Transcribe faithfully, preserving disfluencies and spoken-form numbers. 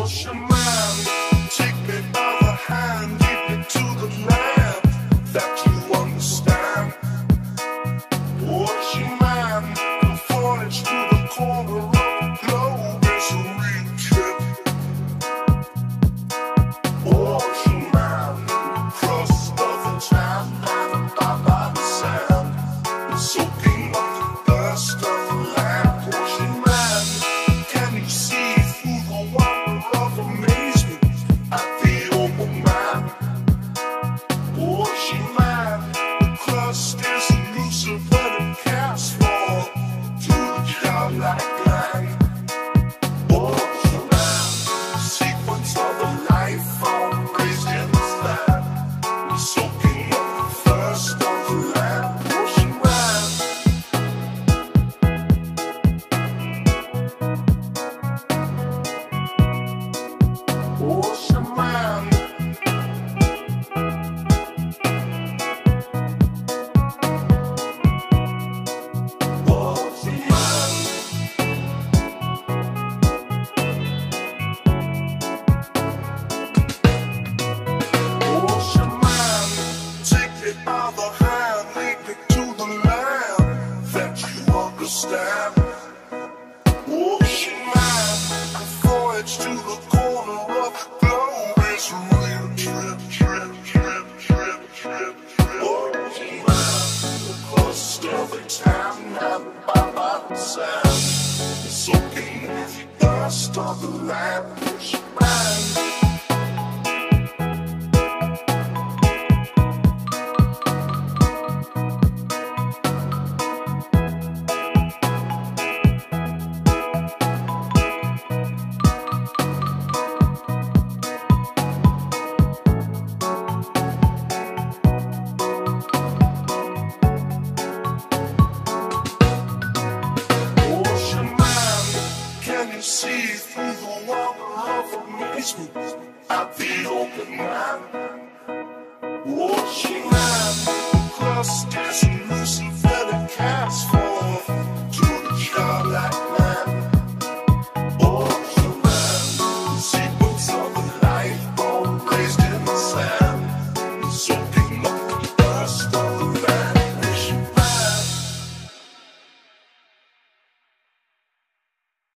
Ocean man, take me by the hand, lead me to the land that you understand. Ocean man, the voyage to the corner of the globe is a real trip. Ocean man, cross of the town and by the sand, soaking up the dust of the land. Ocean man, can you see through the wonder of amazement at the open map? Ocean man, the crust is elusive but it casts fall to the childlike land. Ocean man, sequence of a life found raised in the flat, soaking up the thirst of the land. Ocean man, Ocean man, Ocean man, Ocean man, take me by the hand, lead me to the land that you understand. Ocean man, a voyage to the corner of the globe is a real trip, trip, trip, trip, trip, trip. Ocean man, the coast of the town and by the sand, soaking in the dust of the land. Ocean man, Ocean man, can you see through the wonder of amazement at the open land? Ocean man, the crust is elusive